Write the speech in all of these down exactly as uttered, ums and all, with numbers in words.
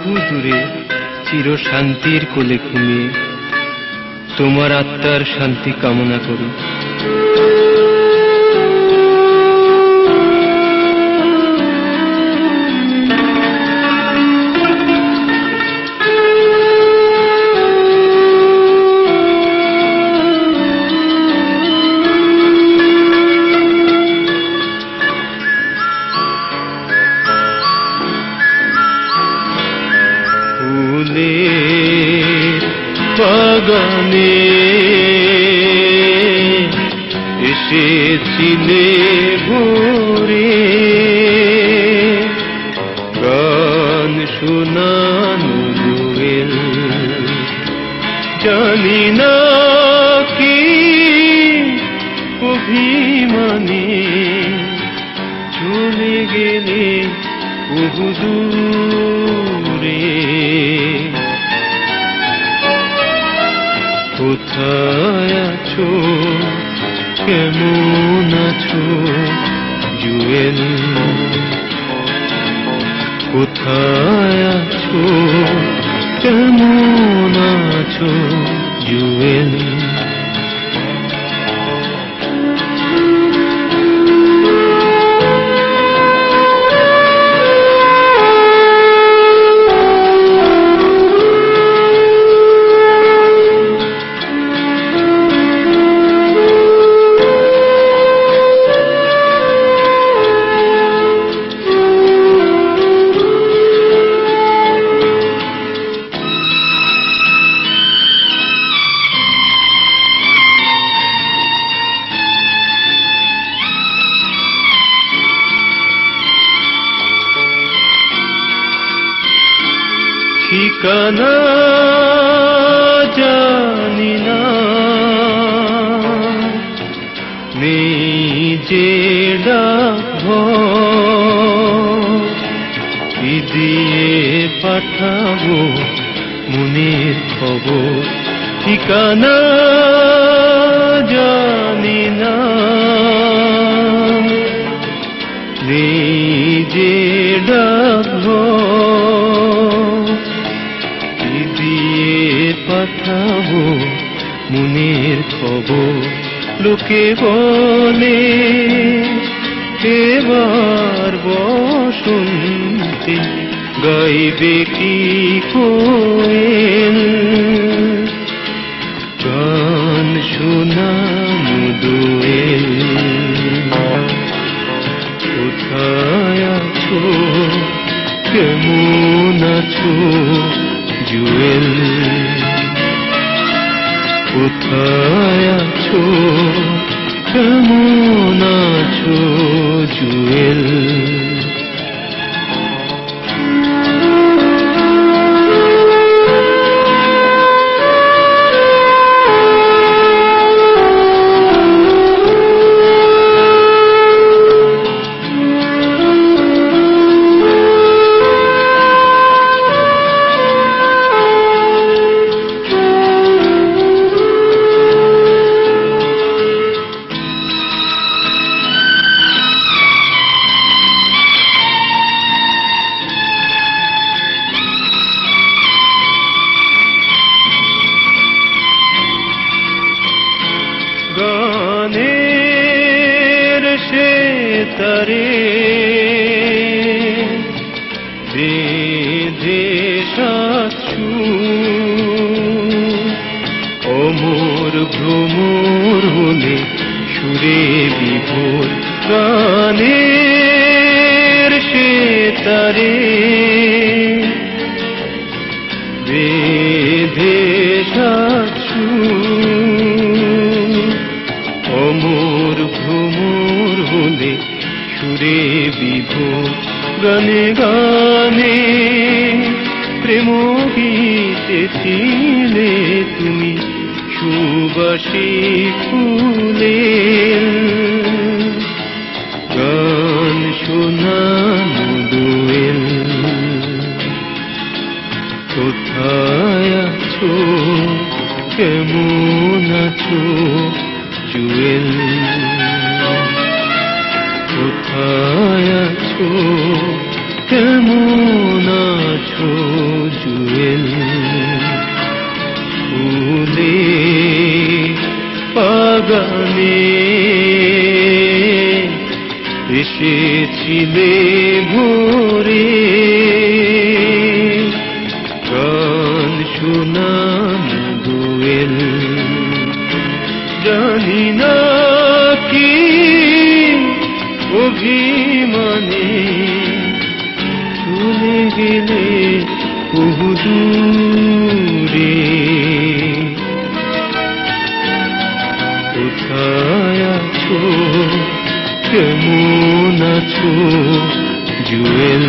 বহু দূরে চির শান্তির কোলে ঘুমিয়ে তোমার আত্মার শান্তি কামনা করি। বাগানে এসেছিলে ভোরে গান শোনানো দোয়েল, জানি না কি অভিমানে চলে গেলে বহু দূরে। কোথায় আছো, কেমন আছো জুয়েল? কোথায় আছো, কেমন আছো জুয়েল? ঠিকানা জানি না, নিজে ডাকঘর কি দিয়ে পাঠাবো মনের খবর? ঠিকানা জানি না, নিজে ডাকঘর পাঠাবো মনের খবর। লোকে বলে এবার বসন্তে গাইবে কি কোয়েল, গান শোনানো দোয়েল। কোথায় আছো, কেমন আছো জুয়েল? কোথায় আছো, কেমন আছো জুয়েল? গানের সে তারে বেঁধে সাচ্ছু, অমর ভ্রমর হলে সুরে বিভোর। গানের সে তারে বেঁধে সাচ্ছু, অমর ভ্রমর হলে সুরে বিভোর। গানে গানে প্রেম গীতেছিলে তুমি সুবাসী ফুলের, গান শোনানো দোয়েল। কোথায় আছো, কেমন আছো জুয়েল? কোথায় আছো, কেমন আছো বাগানে এসেছিলে ভোরে, গান শোনান দোয়েল। জানি না কি অভিমানে চলে গেলে বহুদূরে। কোথায় আছো, কেমন আছো জুয়েল?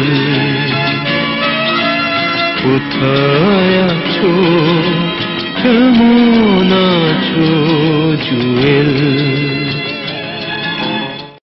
কোথায় আছো, কেমন আছো জুয়েল?